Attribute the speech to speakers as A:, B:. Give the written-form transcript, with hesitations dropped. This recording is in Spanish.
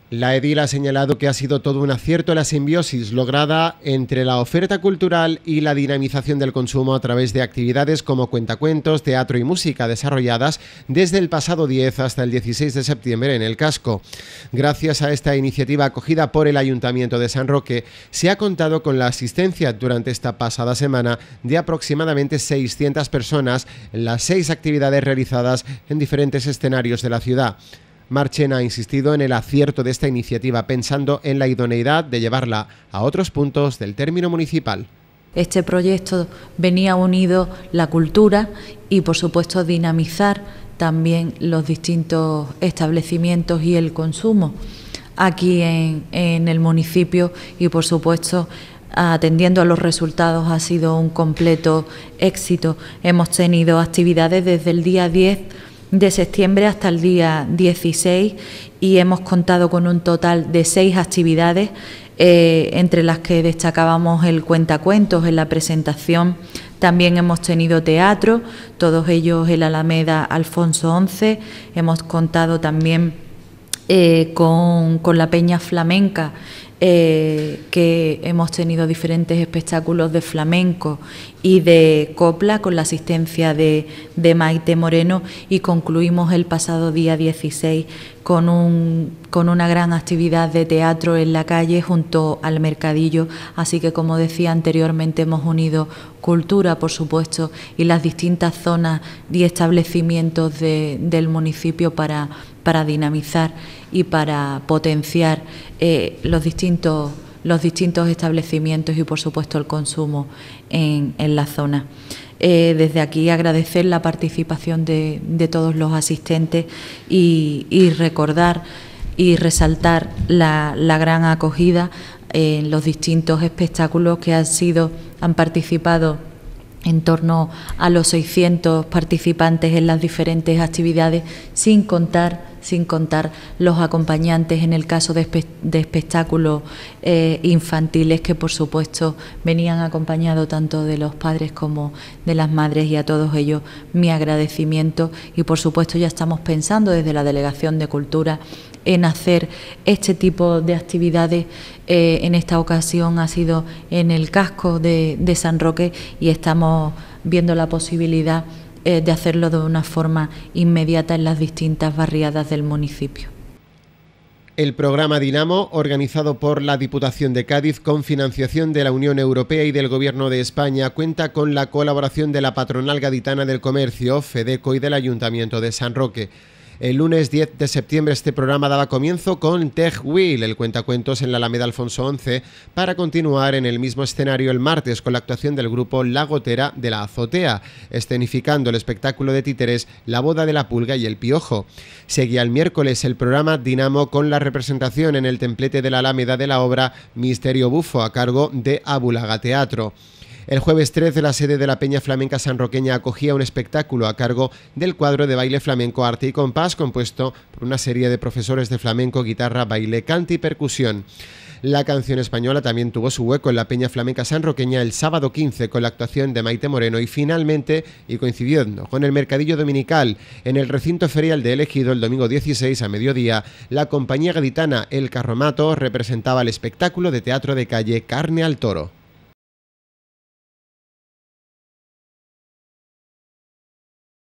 A: La edil ha señalado que ha sido todo un acierto la simbiosis lograda entre la oferta cultural y la dinamización del consumo a través de actividades como cuentacuentos, teatro y música desarrolladas desde el pasado 10 hasta el 16 de septiembre en el casco. Gracias a esta iniciativa acogida por el Ayuntamiento de San Roque, se ha contado con la asistencia durante esta pasada semana de aproximadamente 600 personas en las 6 actividades realizadas en diferentes escenarios de la ciudad. Marchen ha insistido en el acierto de esta iniciativa, pensando en la idoneidad de llevarla a otros puntos del término municipal.
B: Este proyecto venía unido la cultura y, por supuesto, dinamizar también los distintos establecimientos y el consumo aquí en el municipio y, por supuesto, atendiendo a los resultados, ha sido un completo éxito. Hemos tenido actividades desde el día 10 de septiembre hasta el día 16 y hemos contado con un total de 6 actividades, entre las que destacábamos el cuentacuentos en la presentación. También hemos tenido teatro, todos ellos en la Alameda Alfonso XI. Hemos contado también con la Peña Flamenca, que hemos tenido diferentes espectáculos de flamenco y de copla con la asistencia de Maite Moreno, y concluimos el pasado día 16 con una gran actividad de teatro en la calle junto al mercadillo. Así que, como decía anteriormente, hemos unido cultura, por supuesto, y las distintas zonas y establecimientos del municipio para dinamizar y para potenciar los distintos establecimientos y, por supuesto, el consumo en la zona. Desde aquí agradecer la participación de todos los asistentes y recordar y resaltar la gran acogida en los distintos espectáculos que han participado en torno a los 600 participantes en las diferentes actividades, sin contar los acompañantes en el caso de espectáculos infantiles, que por supuesto venían acompañados tanto de los padres como de las madres, y a todos ellos mi agradecimiento. Y por supuesto ya estamos pensando desde la Delegación de Cultura en hacer este tipo de actividades. En esta ocasión ha sido en el casco de San Roque y estamos viendo la posibilidad de hacerlo de una forma inmediata en las distintas barriadas del municipio.
A: El programa Dinamo, organizado por la Diputación de Cádiz con financiación de la Unión Europea y del Gobierno de España, cuenta con la colaboración de la Patronal Gaditana del Comercio, FEDECO, y del Ayuntamiento de San Roque. El lunes 10 de septiembre este programa daba comienzo con Tejuil, el cuentacuentos en la Alameda Alfonso XI, para continuar en el mismo escenario el martes con la actuación del grupo La Gotera de la Azotea, escenificando el espectáculo de títeres La Boda de la Pulga y el Piojo. Seguía el miércoles el programa Dinamo con la representación en el templete de la Alameda de la obra Misterio Bufo, a cargo de Abulaga Teatro. El jueves 13, la sede de la Peña Flamenca sanroqueña acogía un espectáculo a cargo del cuadro de baile flamenco Arte y Compás, compuesto por una serie de profesores de flamenco, guitarra, baile, cante y percusión. La canción española también tuvo su hueco en la Peña Flamenca sanroqueña el sábado 15 con la actuación de Maite Moreno, y finalmente, y coincidiendo con el mercadillo dominical en el recinto ferial de El Ejido el domingo 16 a mediodía, la compañía gaditana El Carromato representaba el espectáculo de teatro de calle Carne al Toro.